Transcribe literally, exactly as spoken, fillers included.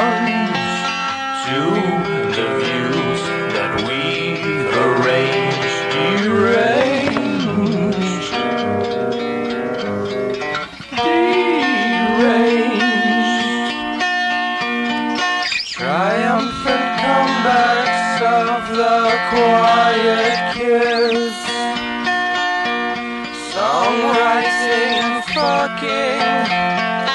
to the views that we've arranged, deranged, deranged, triumphant comebacks of the quiet kids, songwriting, fucking